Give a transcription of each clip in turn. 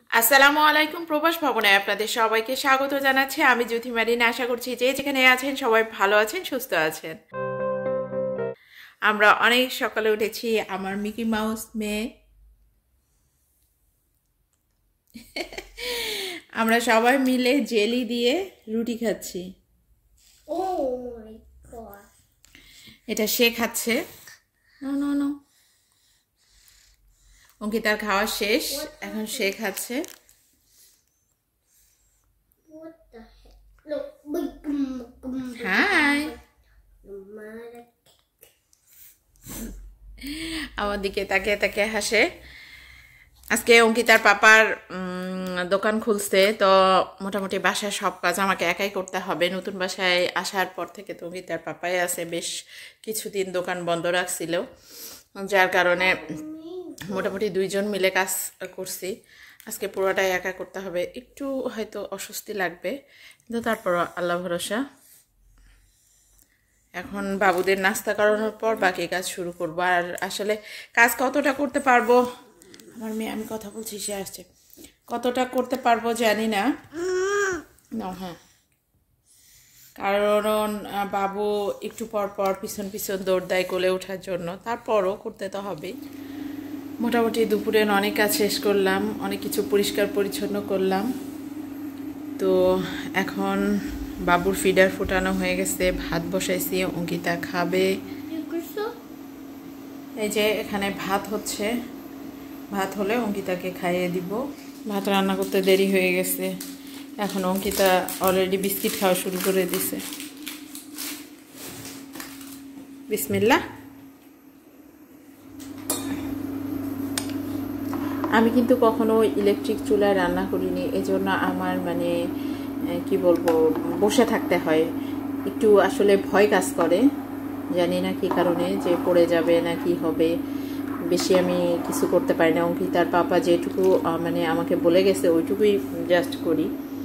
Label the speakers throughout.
Speaker 1: আসসালামু আলাইকুম। প্রবাস ভবনে আপনাদের সবাইকে স্বাগত জানাচ্ছি। আমি জ্যোতি মারিন। আশা করছি যে যেখানে আছেন সবাই ভালো আছেন, সুস্থ আছেন। আমরা অনেক সকালে উঠেছি। আমার মিকি মাউস মেয়ে, আমরা সবাই মিলে জেলি দিয়ে রুটি খাচ্ছি।
Speaker 2: Oh my god.
Speaker 1: এটা সে খাচ্ছে। নো নো নো, অঙ্কিতার খাওয়া শেষ, এখন সে খাচ্ছে।
Speaker 2: What the heck? Look. Big.
Speaker 1: Hi, আমার দিকে তাকিয়ে তাকিয়ে হাসে। আজকে অঙ্কিতার পাপার দোকান খুলছে, তো মোটামুটি বাসায় সব কাজ আমাকে একাই করতে হবে। নতুন বাসায় আসার পর থেকে তো অঙ্কিতার পাপাই আছে, বেশ কিছুদিন দোকান বন্ধ রাখছিল, যার কারণে মোটামুটি দুইজন মিলে কাজ করছি। আজকে পুরোটাই একা করতে হবে, একটু হয়তো অস্বস্তি লাগবে, কিন্তু তারপরও আল্লাহ ভরসা। এখন বাবুদের নাস্তা করানোর পর বাকি কাজ শুরু করবো। আর আসলে কাজ কতটা করতে পারবো, আমার মেয়ে, আমি কথা বলছি, সে আসছে, কতটা করতে পারবো জানি না। হ্যাঁ, কারণ বাবু একটু পর পর পিছন পিছন দৌড় দেয় কোলে ওঠার জন্য, তারপরও করতে তো হবেই। মোটামুটি দুপুরে অনেক কাজ শেষ করলাম, অনেক কিছু পরিষ্কার পরিচ্ছন্ন করলাম। তো এখন বাবুর ফিডার ফোটানো হয়ে গেছে, ভাত বসাইছি, অঙ্কিতা খাবে। এই যে এখানে ভাত হচ্ছে, ভাত হলে অঙ্কিতাকে খাইয়ে দিব। ভাত রান্না করতে দেরি হয়ে গেছে, এখন অঙ্কিতা অলরেডি বিস্কিট খাওয়া শুরু করে দিছে। বিসমিল্লাহ। আমি কিন্তু কখনো ইলেকট্রিক চুলায় রান্না করিনি, এজন্য আমার মানে কি বলবো, বসে থাকতে হয়, একটু আসলে ভয় কাজ করে। জানি না কী কারণে, যে পড়ে যাবে না কি হবে, বেশি আমি কিছু করতে পারি না। অঙ্কিতার পাপা যেটুকু মানে আমাকে বলে গেছে ওইটুকুই জাস্ট করি।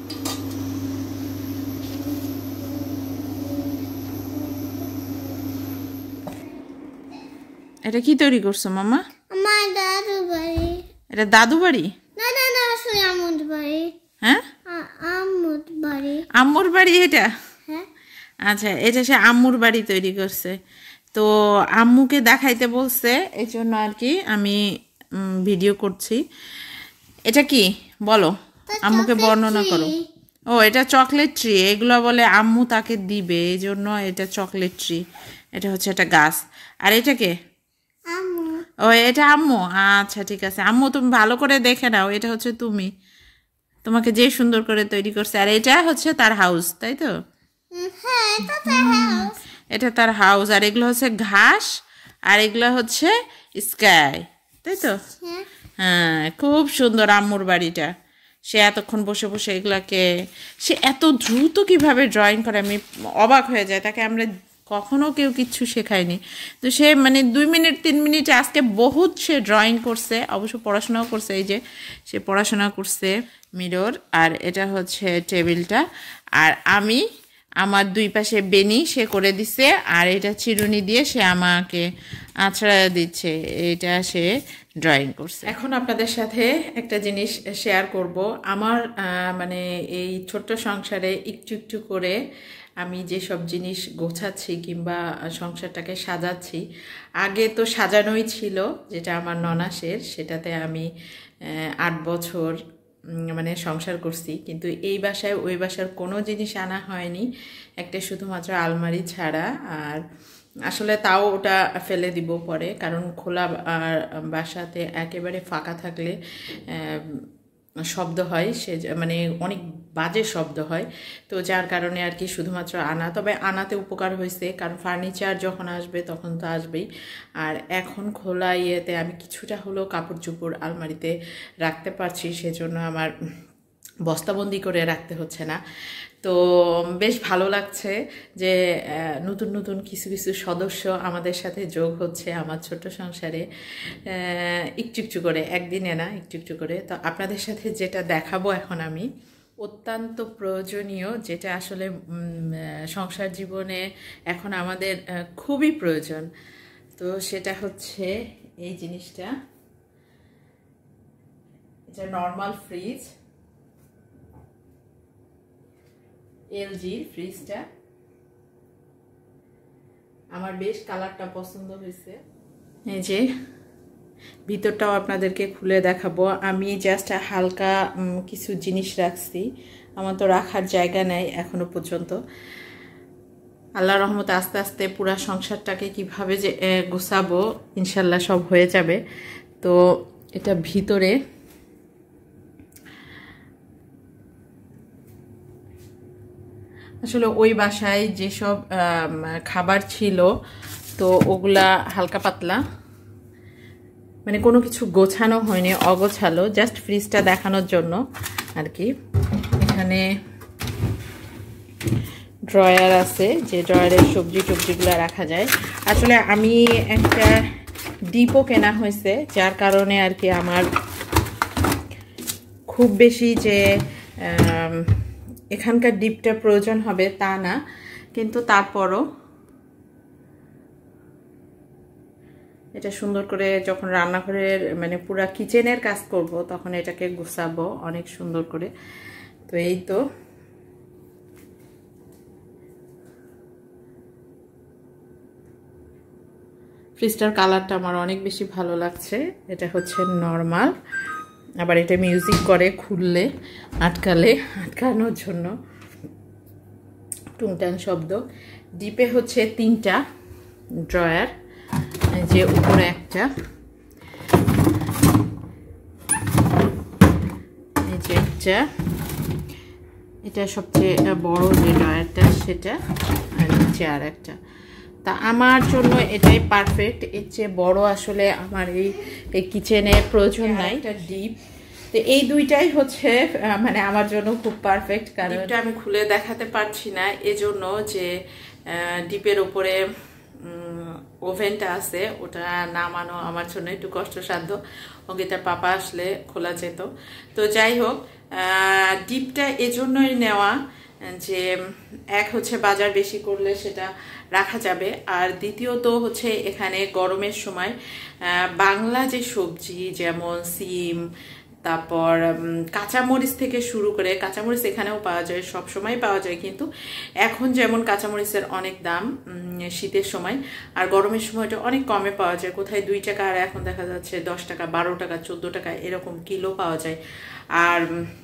Speaker 1: এটা কি তৈরি করছো মামা?
Speaker 2: আমার দাদু বাড়ি।
Speaker 1: এটা দাদু বাড়ি?
Speaker 2: না না না, আসলে আম্মুর বাড়ি।
Speaker 1: হ্যাঁ,
Speaker 2: আম্মুর বাড়ি।
Speaker 1: আম্মুর বাড়ি এটা?
Speaker 2: হ্যাঁ।
Speaker 1: আচ্ছা, এটা সে আম্মুর বাড়ি তৈরি করছে, তো আম্মুকে দেখাইতে বলছে, এই জন্য আর কি আমি ভিডিও করছি। এটা কি বলো, আম্মুকে বর্ণনা করো। ও, এটা চকলেট ট্রি, এগুলো বলে আম্মু তাকে দিবে, এই জন্য এটা চকলেট ট্রি। এটা হচ্ছে একটা গাছ। আর এটা কে?
Speaker 2: আম্মু।
Speaker 1: ও, এটা আম্মু। আচ্ছা ঠিক আছে আম্মু, তুমি ভালো করে দেখে নাও, এটা হচ্ছে তুমি, তোমাকে যে সুন্দর করে তৈরি করছে। আর এটা হচ্ছে তার হাউস, তাই তো?
Speaker 2: হ্যাঁ, এটা তার হাউস।
Speaker 1: এটা তার হাউস, আর এগুলো হচ্ছে ঘাস, আর এগুলো হচ্ছে স্কাই, তাই তো?
Speaker 2: হ্যাঁ।
Speaker 1: হ্যাঁ, খুব সুন্দর আম্মুর বাড়িটা। সে এতক্ষণ বসে বসে এগুলাকে, সে এত দ্রুত কিভাবে ড্রয়িং করে, আমি অবাক হয়ে যায়। তাকে আমরা কখনো কেউ কিচ্ছু শেখায়নি, তো সে মানে 2 মিনিট 3 মিনিটে আজকে বহুত সে ড্রয়িং করছে, অবশ্য পড়াশোনাও করছে। এই যে সে পড়াশোনা করছে। মিরর, আর এটা হচ্ছে টেবিলটা, আর আমি আমার দুই পাশে বেনি সে করে দিছে, আর এটা চিরুনি দিয়ে সে আমাকে আছড়া দিচ্ছে। এটা সে ড্রয়িং করছে। এখন আপনাদের সাথে একটা জিনিস শেয়ার করব। আমার মানে এই ছোট্ট সংসারে একটু একটু করে আমি যেসব জিনিস গোছাচ্ছি কিংবা সংসারটাকে সাজাচ্ছি, আগে তো সাজানোই ছিল, যেটা আমার ননাসের, সেটাতে আমি 8 বছর মানে সংসার করছি, কিন্তু এই বাসায় ওই বাসার কোনো জিনিস আনা হয়নি, একটা শুধুমাত্র আলমারি ছাড়া। আর আসলে তাও ওটা ফেলে দিব পরে, কারণ খোলা বাসাতে একেবারে ফাঁকা থাকলে শব্দ হয়, সে মানে অনেক বাজে শব্দ হয়, তো যার কারণে আর কি শুধুমাত্র আনা। তবে আনাতে উপকার হয়েছে, কারণ ফার্নিচার যখন আসবে তখন তো আসবেই। আর এখন খোলা ইয়েতে আমি কিছুটা হলেও কাপড় চোপড় আলমারিতে রাখতে পারছি, সেজন্য আমার বস্তাবন্দি করে রাখতে হচ্ছে না। তো বেশ ভালো লাগছে যে নতুন নতুন কিছু কিছু সদস্য আমাদের সাথে যোগ হচ্ছে আমার ছোট্ট সংসারে, একটু একটু করে, একদিনে না, একটু একটু করে। তো আপনাদের সাথে যেটা দেখাবো এখন আমি, অত্যন্ত প্রয়োজনীয়, যেটা আসলে সংসার জীবনে এখন আমাদের খুবই প্রয়োজন, তো সেটা হচ্ছে এই জিনিসটা। এটা নর্মাল ফ্রিজ, এলজির ফ্রিজটা। আমার বেশ কালারটা পছন্দ হয়েছে। এই যে ভিতরটাও আপনাদেরকে খুলে দেখাবো। আমি জাস্ট হালকা কিছু জিনিস রাখছি, আমার তো রাখার জায়গা নেই এখনো পর্যন্ত। আল্লাহর রহমতে আস্তে আস্তে পুরা সংসারটাকে কিভাবে যে গোছাবো ইনশাল্লাহ সব হয়ে যাবে। তো এটা ভিতরে আসলে ওই বাসায় যেসব খাবার ছিল তো ওগুলা হালকা পাতলা, মানে কোনো কিছু গোছানো হয়নি, অগোছালো, জাস্ট ফ্রিজটা দেখানোর জন্য আর কি। এখানে ড্রয়ার আছে, যে ড্রয়ারে সবজিগুলো রাখা যায়। আসলে আমি একটা ডিপও কেনা হয়েছে, যার কারণে আর কি আমার খুব বেশি যে এখানকার ডিপটা প্রয়োজন হবে তা না, কিন্তু তারপরও এটা সুন্দর করে যখন রান্নাঘরের মানে পুরা কিচেনের কাজ করব তখন এটাকে গুছাবো অনেক সুন্দর করে। তো এই তো ফ্রিজটার কালারটা আমার অনেক বেশি ভালো লাগছে। এটা হচ্ছে নর্মাল, আবার এটা মিউজিক করে খুললে আটকানোর জন্য টুংটাং শব্দ। ডিপে হচ্ছে 3টা ড্রয়ার, যে উপরে একটা, এই যে একটা, এটা সবচেয়ে বড় যে ড্রয়ারটা সেটা, আর নিচে আর একটা। তা আমার জন্য এটাই পারফেক্ট, এর চেয়ে বড় আসলে আমার এই কিচেনে প্রয়োজন নাই। এটা ডিপ, তো এই দুইটাই হচ্ছে মানে আমার জন্য খুব পারফেক্ট। কারণ ডিপটা আমি খুলে দেখাতে পারছি না এজন্য যে ডিপের উপরে ওভেনটা আছে, ওটা নামানো আমার জন্য একটু কষ্টসাধ্য। অঙ্কিতার পাপা আসলে খোলা যেত। তো যাই হোক, ডিপটা এজন্যই নেওয়া যে এক হচ্ছে বাজার বেশি করলে সেটা রাখা যাবে, আর দ্বিতীয়ত হচ্ছে এখানে গরমের সময় বাংলা যে সবজি যেমন সিম, তারপর কাঁচামরিচ থেকে শুরু করে, কাঁচামরিচ এখানেও পাওয়া যায়, সব সময় পাওয়া যায়, কিন্তু এখন যেমন কাঁচামরিচের অনেক দাম শীতের সময়, আর গরমের সময়টা অনেক কমে পাওয়া যায়, কোথায় 2 টাকা, আর এখন দেখা যাচ্ছে 10 টাকা, 12 টাকা, 14 টাকা এরকম কিলো পাওয়া যায়। আর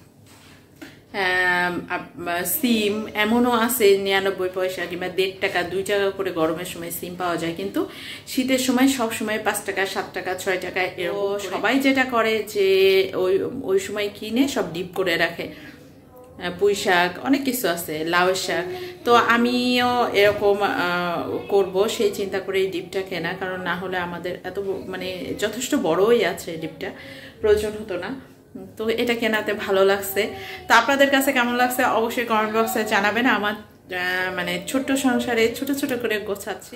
Speaker 1: সিম এমনও আছে 99 পয়সা কিংবা 1.5 টাকা, 2 টাকা করে গরমের সময় সিম পাওয়া যায়, কিন্তু শীতের সময় সব সময় 5 টাকা, 7 টাকা, 6 টাকা এরকম। সবাই যেটা করে যে ওই সময় কিনে সব ডিপ করে রাখে। পুঁই শাক, অনেক কিছু আছে, লাউয়ের শাক। তো আমিও এরকম করব সেই চিন্তা করে এই ডিপটা কেনা, কারণ না হলে আমাদের এত মানে যথেষ্ট বড়ই আছে ডিপটা, প্রয়োজন হতো না। তো এটা কেনাতে ভালো লাগছে। তো আপনাদের কাছে কেমন লাগছে অবশ্যই কমেন্ট বক্সে জানাবেন। আমার মানে ছোট্ট সংসারে ছোট ছোট করে গোছাচ্ছি।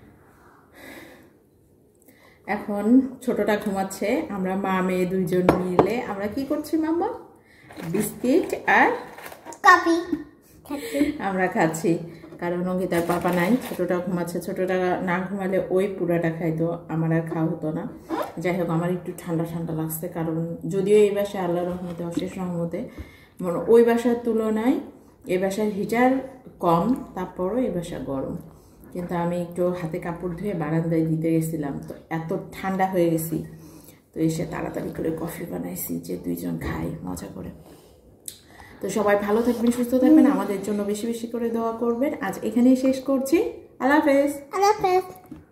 Speaker 1: এখন ছোটটা ঘুমাচ্ছে, আমরা মা মেয়ে 2জন মিলে আমরা কি করছি মাম্মা? বিস্কিট আর
Speaker 2: কফি
Speaker 1: আমরা খাচ্ছি, কারণ অঙ্কিতার পাপা নাই, ছোটটা ঘুমাচ্ছে। ছোটটা না ঘুমালে ওই পুরাটা খাইতো, আমার আর খাওয়া হতো না। যাই হোক, আমার একটু ঠান্ডা ঠান্ডা লাগছে, কারণ যদিও এই বাসায় আল্লাহর রহমতে অশেষ রহমতে ওই বাসার তুলনায় এই বাসার হিটার কম, তারপরও এই বাসা গরম। কিন্তু আমি একটু হাতে কাপড় ধুয়ে বারান্দায় দিতে গেছিলাম, তো এত ঠান্ডা হয়ে গেছি, তো এসে তাড়াতাড়ি করে কফি বানাইছি যে 2জন খাই মজা করে। তো সবাই ভালো থাকবেন, সুস্থ থাকবেন, আমাদের জন্য বেশি বেশি করে দোয়া করবেন। আজ এখানেই শেষ করছি। আল্লাহ হাফেজ।
Speaker 2: আল্লাহ হাফেজ।